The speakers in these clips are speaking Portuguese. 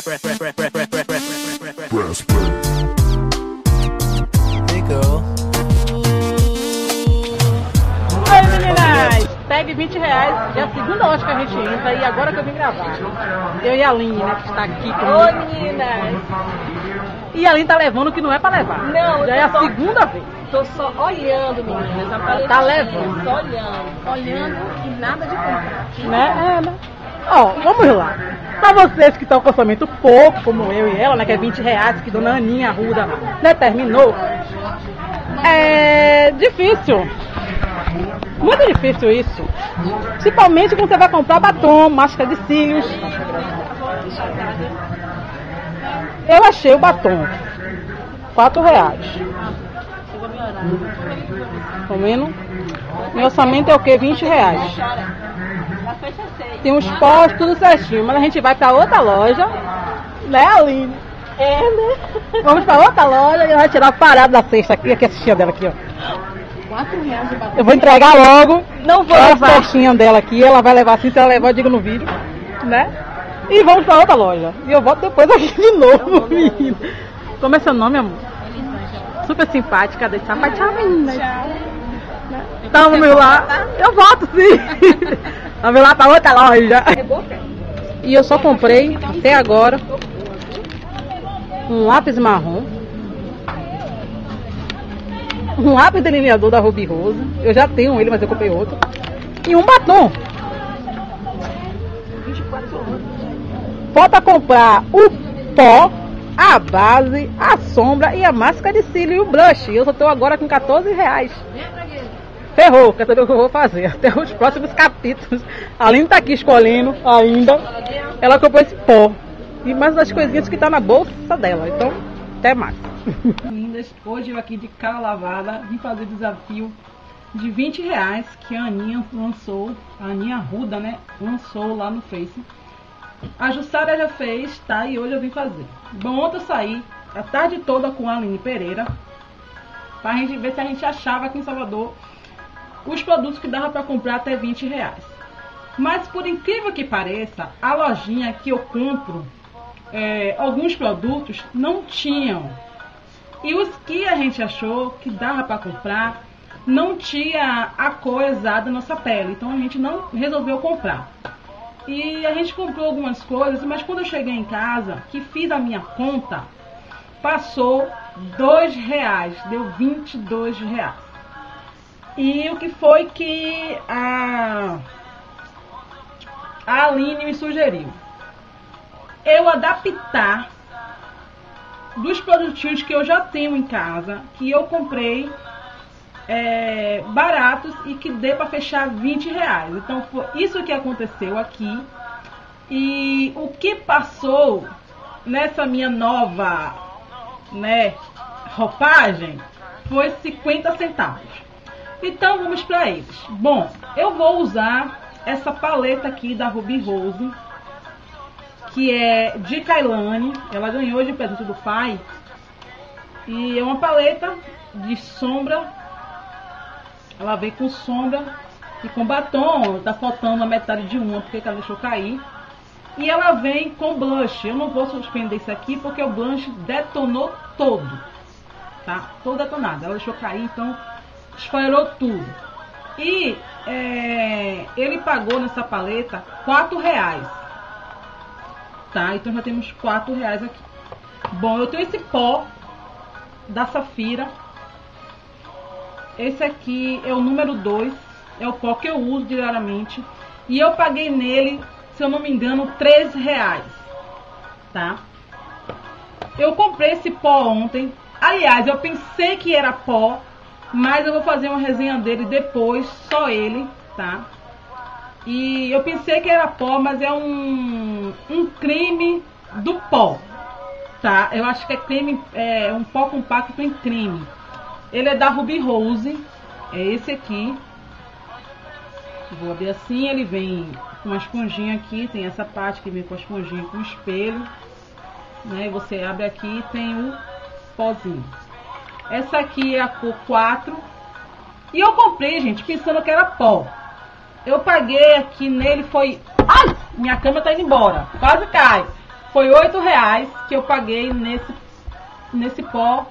Hey girl. Oi meninas, pegue R$20, é a segunda loja que a gente entra e agora que eu vim gravar. Eu e a Aline, né, que está aqui comigo. Oi meninas. E a Aline tá levando o que não é pra levar. Não, já é a segunda vez. Tô só olhando, meninas. A paleta Tá levando. Só olhando. Olhando e nada de comprar. Né? É, né? Ó, vamos lá. Pra vocês que estão com orçamento pouco, como eu e ela, né, que é R$20, que dona Aninha Arruda determinou. É difícil. Muito difícil isso. Principalmente quando você vai comprar batom, máscara de cílios. Eu achei o batom R$4. Tá vendo? Meu orçamento é o quê? R$20. Tem uns pós, tudo certinho. Mas a gente vai pra outra loja, né, Aline? É, né? Vamos pra outra loja e ela vai tirar a parada da cesta aqui, a cestinha dela aqui, ó. R$4 de batom. Eu vou entregar logo. Não vou a levar. cestinha dela aqui, ela vai levar assim, se ela levar eu digo no vídeo, né? E vamos pra outra loja. E eu volto depois aqui de novo, menina. Como é seu nome, amor? Super simpática, deixa tchau, menina. Então vamos lá. Eu volto sim. Vamos lá pra outra loja. E eu só comprei até agora um lápis marrom, um lápis delineador da Ruby Rose. Eu já tenho ele, mas eu comprei outro. E um batom. Falta comprar o pó, a base, a sombra e a máscara de cílio e o blush. Eu só estou agora com R$14. Ferrou, quer saber o que eu vou fazer? Até os próximos capítulos. A Aline tá aqui escolhendo ainda. Ela comprou esse pó. E mais das coisinhas que tá na bolsa dela. Então, até mais. Lindas, hoje eu aqui de cara lavada vim fazer o desafio de R$20 que a Aninha lançou. A Aninha Arruda, né? Lançou lá no Face. A Jussara já fez, tá? E hoje eu vim fazer. Bom, ontem eu saí a tarde toda com a Aline Pereira pra gente ver se a gente achava aqui em Salvador os produtos que dava para comprar até R$20. Mas por incrível que pareça, a lojinha que eu compro alguns produtos não tinham. E os que a gente achou que dava para comprar não tinha a cor exata da nossa pele. Então a gente não resolveu comprar. E a gente comprou algumas coisas, mas quando eu cheguei em casa, que fiz a minha conta, passou R$2, deu R$22. E o que foi que a Aline me sugeriu? Eu adaptar dos produtinhos que eu já tenho em casa, que eu comprei baratos e que dê para fechar R$20. Então foi isso que aconteceu aqui. E o que passou nessa minha nova, né, roupagem foi 50 centavos. Então vamos para eles. Bom, eu vou usar essa paleta aqui da Ruby Rose, que é de Kailane. Ela ganhou de presente do pai. E é uma paleta de sombra. Ela vem com sombra e com batom. Tá faltando a metade de uma porque ela deixou cair. E ela vem com blush. Eu não vou suspender isso aqui porque o blush detonou todo, tá? Todo detonado. Ela deixou cair, então esfairou tudo. E ele pagou nessa paleta R$4, tá? Então já temos R$4 aqui. Bom, eu tenho esse pó da Safira. Esse aqui é o número 2, é o pó que eu uso diariamente. E eu paguei nele, se eu não me engano, R$3, tá? Eu comprei esse pó ontem. Aliás, eu pensei que era pó, mas eu vou fazer uma resenha dele depois, só ele, tá? E eu pensei que era pó, mas é um creme do pó, tá? Eu acho que é creme, um pó compacto em creme. Ele é da Ruby Rose, é esse aqui. Vou abrir assim, ele vem com uma esponjinha aqui, tem essa parte que vem com a esponjinha com espelho, né? Você abre aqui e tem o pozinho. Essa aqui é a cor 4. E eu comprei, gente, pensando que era pó. Eu paguei aqui nele, foi... Ai! Minha câmera tá indo embora. Quase cai. Foi R$8 que eu paguei nesse pó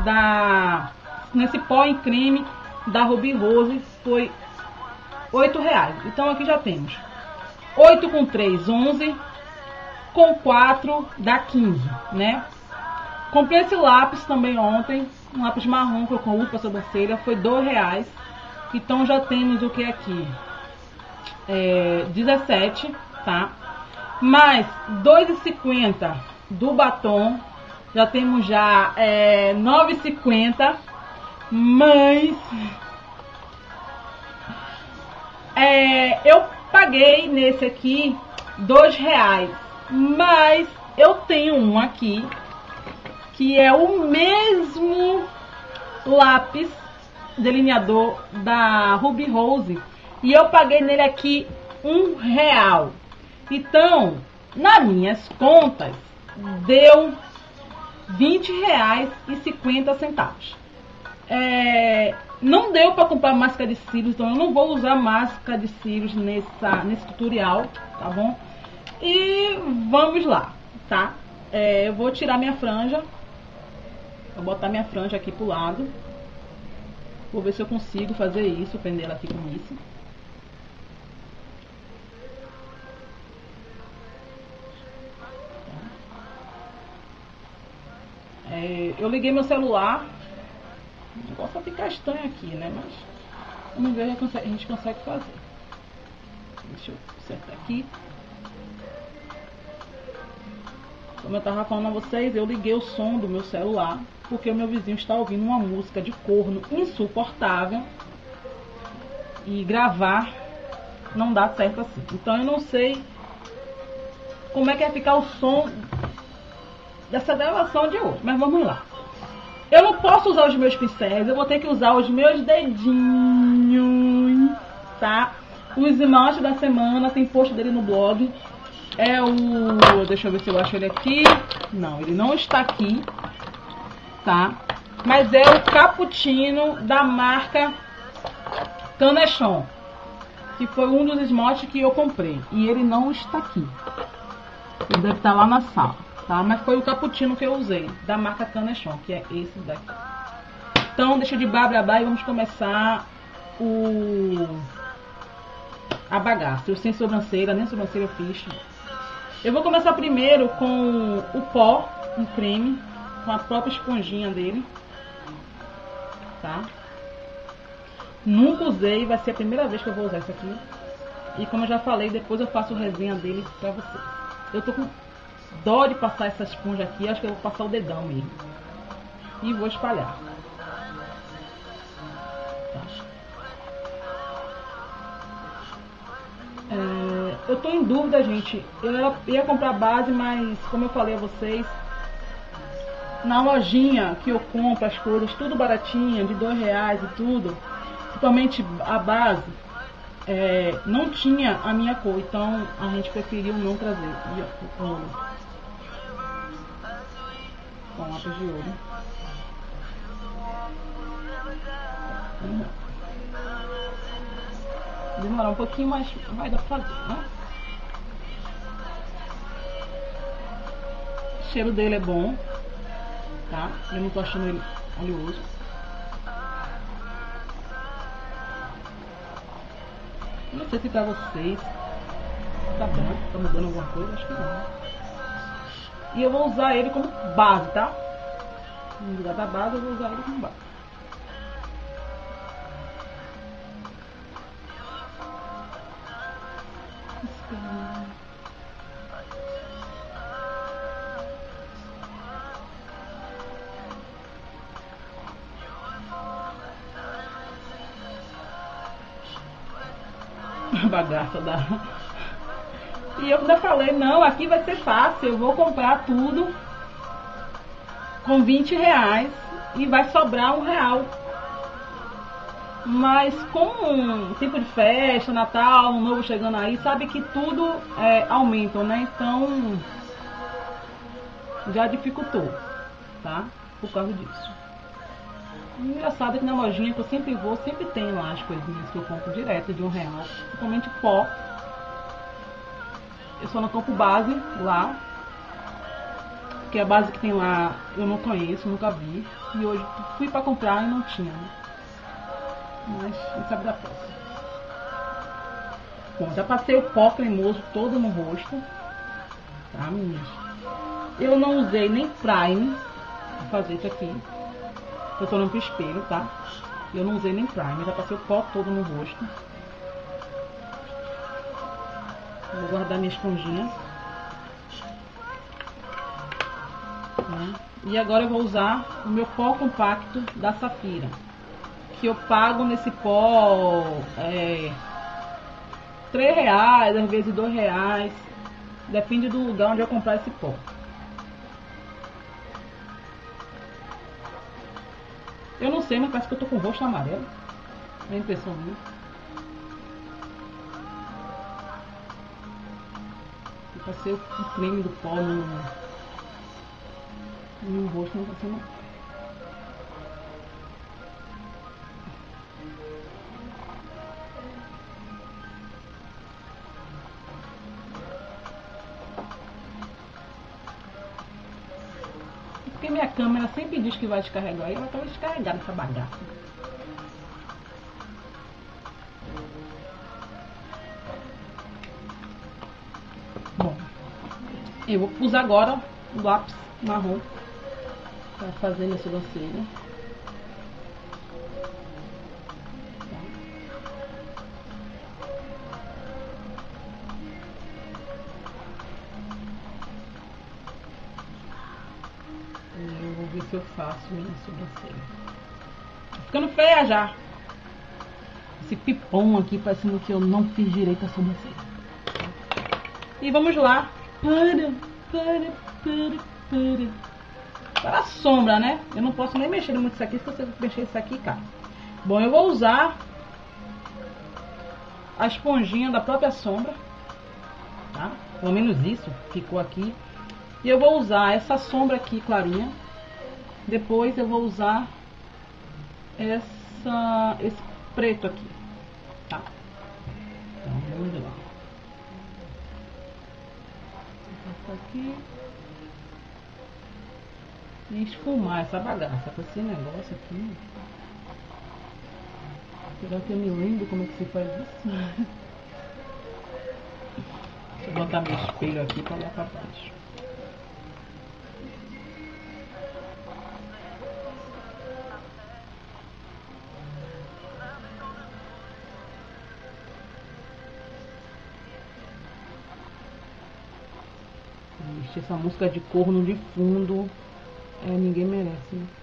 em creme da Ruby Rose. Foi R$8. Então aqui já temos 8 com 3, 11, com 4 dá 15, né? Comprei esse lápis também ontem, um lápis marrom que eu uso para sobrancelha, foi R$2. Então já temos o que aqui? 17, tá? Mais R$2,50 do batom, já temos já R$9,50, mas eu paguei nesse aqui R$2, mas eu tenho um aqui que é o mesmo lápis delineador da Ruby Rose e eu paguei nele aqui R$1. Então, nas minhas contas, deu R$20,50. Não deu para comprar máscara de cílios, então eu não vou usar máscara de cílios nesse tutorial, tá bom? E vamos lá, tá? Eu vou tirar minha franja, vou botar minha franja aqui pro lado. Vou ver se eu consigo fazer isso, prender ela aqui com isso. Eu liguei meu celular. O negócio vai ficar estranho aqui, né? Mas vamos ver se a gente consegue fazer. Deixa eu acertar aqui. Como eu estava falando a vocês, eu liguei o som do meu celular porque o meu vizinho está ouvindo uma música de corno insuportável e gravar não dá certo assim. Então eu não sei como é que vai ficar o som dessa gravação de hoje, mas vamos lá. Eu não posso usar os meus pincéis, eu vou ter que usar os meus dedinhos, tá? O esmalte da semana, tem post dele no blog. Deixa eu ver se eu acho ele aqui. Não, ele não está aqui, tá? Mas é o Cappuccino da marca Canechon, que foi um dos esmaltes que eu comprei. E ele não está aqui. Ele deve estar lá na sala, tá? Mas foi o Cappuccino que eu usei, da marca Canechon, que é esse daqui. Então, deixa de blá blá blá e vamos começar a bagaça. Eu sem sobrancelha, nem sobrancelha eu fiz. Eu vou começar primeiro com o pó, um creme, com a própria esponjinha dele, tá? Nunca usei, vai ser a primeira vez que eu vou usar isso aqui. E como eu já falei, depois eu faço resenha dele pra vocês. Eu tô com dó de passar essa esponja aqui, acho que eu vou passar o dedão mesmo. E vou espalhar. Tá. Eu tô em dúvida, gente. Eu ia comprar base, mas como eu falei a vocês, na lojinha que eu compro as coisas, tudo baratinha, de R$2 e tudo, principalmente a base, não tinha a minha cor, então a gente preferiu não trazer. E o ouro. Com lápis de ouro. Demorar um pouquinho, mas vai dar pra fazer, né? O cheiro dele é bom, tá? Eu não tô achando ele oleoso. Não sei se pra vocês tá bom, tá mudando alguma coisa, acho que não. E eu vou usar ele como base, tá? No lugar da base eu vou usar ele como base. Bagaça da... E eu ainda falei, não, aqui vai ser fácil, eu vou comprar tudo com R$20 e vai sobrar R$1. Mas como um tipo de festa, Natal, Ano Novo chegando aí, sabe que tudo aumenta, né? Então já dificultou, tá? Por causa disso. Engraçado é que na lojinha que eu sempre vou, sempre tem lá as coisinhas que eu compro direto de R$1, principalmente pó. Eu só não compro base lá, porque a base que tem lá eu não conheço, nunca vi. E hoje fui pra comprar e não tinha, né? Mas a gente sabe da próxima. Bom, já passei o pó cremoso todo no rosto. Tá, meninas? Eu não usei nem prime pra fazer isso aqui. Eu tô olhando pro espelho, tá? Eu não usei nem prime, já passei o pó todo no rosto. Vou guardar minha esponjinha. E agora eu vou usar o meu pó compacto da Safira, que eu pago nesse pó R$3, às vezes R$2, depende do lugar onde eu comprar esse pó. Eu não sei, mas parece que eu tô com o rosto amarelo. É a impressão minha. Eu passei o creme do pó no rosto, não passei não. Porque minha câmera sempre diz que vai descarregar e ela tá descarregada essa bagaça. Bom, eu vou usar agora o lápis marrom para fazer minha sobrancelha. Eu vou ver se eu faço minha sobrancelha. Tá ficando feia já. Esse pipom aqui parecendo que eu não fiz direito a sobrancelha. E vamos lá. Para a sombra, né? Eu não posso nem mexer muito isso aqui. Se você mexer isso aqui, cara. Bom, eu vou usar a esponjinha da própria sombra, tá? Pelo menos isso ficou aqui. E eu vou usar essa sombra aqui clarinha. Depois eu vou usar esse preto aqui, tá? Então vamos lá. Essa aqui. E esfumar essa bagaça com esse negócio aqui. Será que eu me lembro como é que se faz isso? Deixa eu botar meu espelho aqui para olhar para baixo. Ixi, essa música de corno de fundo, ninguém merece, né?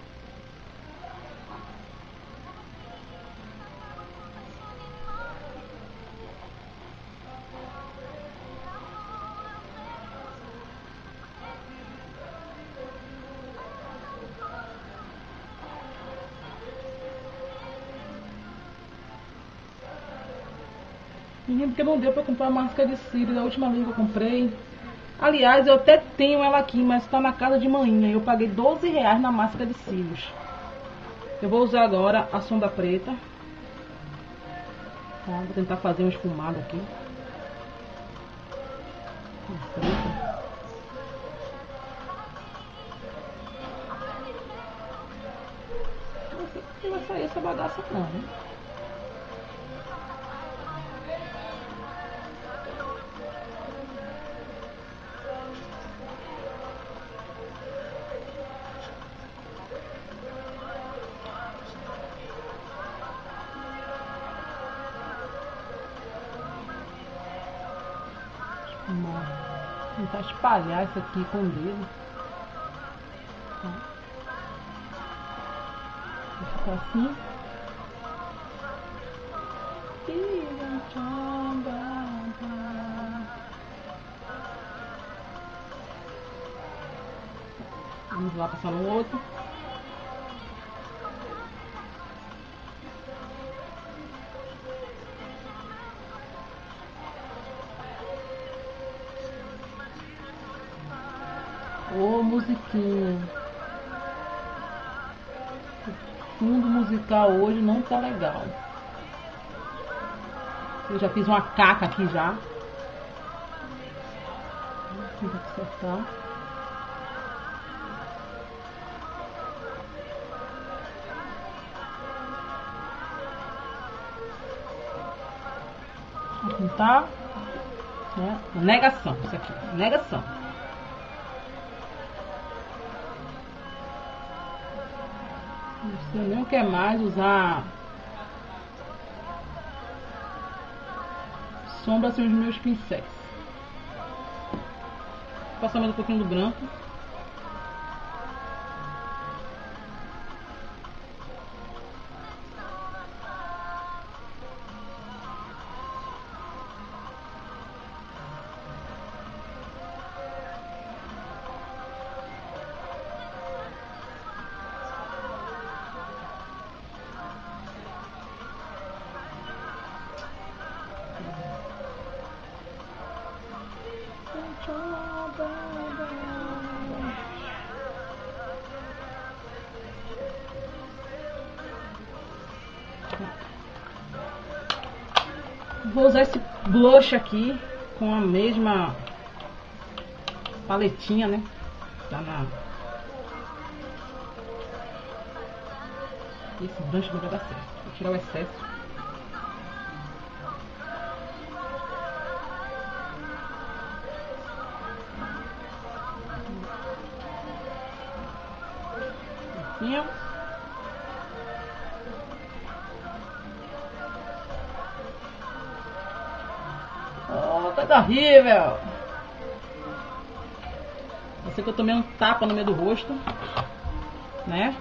Porque não deu pra comprar a máscara de cílios da última vez que eu comprei. Aliás, eu até tenho ela aqui, mas está na casa de manhã. Eu paguei R$12 na máscara de cílios. Eu vou usar agora a sombra preta. Tá, vou tentar fazer um esfumado aqui. Não vai sair essa bagaça não, né? Vou tentar espalhar isso aqui com o dedo. Vou ficar assim. Vamos lá passar no outro. Ô, musiquinha. O fundo musical hoje não tá legal. Eu já fiz uma caca aqui já. Vou tentar acertar. Não tá? Né? Negação, isso aqui. Negação. Você não quer mais usar sombra assim os meus pincéis. Passar mais um pouquinho do branco. Vou usar esse blush aqui com a mesma paletinha, né? Tá na... Esse blush não vai dar certo. Vou tirar o excesso. Assim, ó. Coisa horrível! Eu sei que eu tomei um tapa no meio do rosto, né?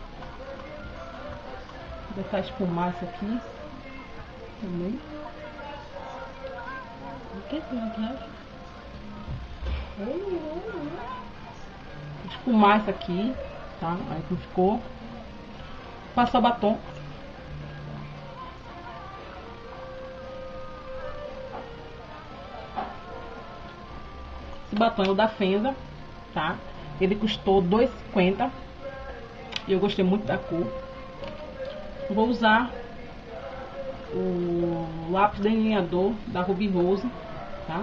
Vou deixar espumar isso aqui também. O que tem aqui? Espumar isso aqui, tá? Aí como ficou. Passar o batom. Esse batom é o da Fenda, tá? Ele custou R$ 2,50 e eu gostei muito da cor. Vou usar o lápis delineador da Ruby Rose, tá?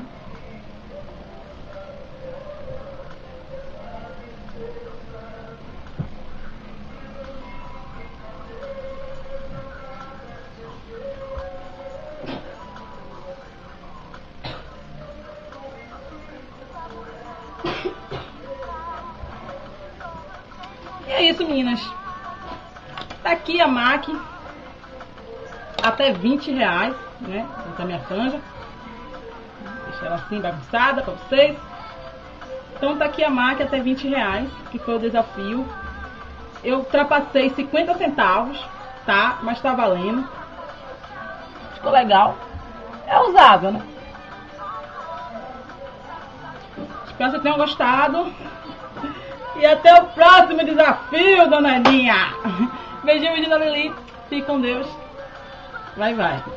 E é isso, meninas. Tá aqui a MAC. Até R$20, né? Essa minha franja. Deixa ela assim bagunçada pra vocês. Então tá aqui a MAC até R$20, que foi o desafio. Eu ultrapassei 50 centavos, tá? Mas tá valendo. Ficou legal. É usável, né? Espero que tenham gostado. E até o próximo desafio, dona Aninha. Beijinho, menina Lili. Fique com Deus. Vai, vai.